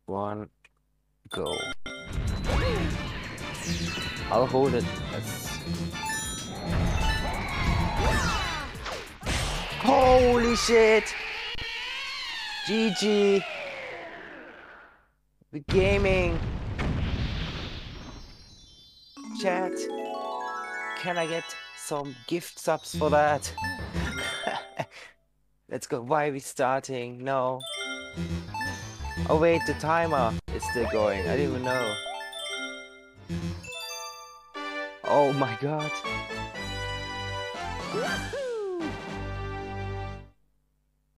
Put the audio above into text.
One, go. I'll hold it. Yes. Holy shit! GG! The gaming chat. Can I get some gift subs for that? Let's go. Why are we starting? No. Oh wait, the timer is still going. I didn't even know. Oh my god.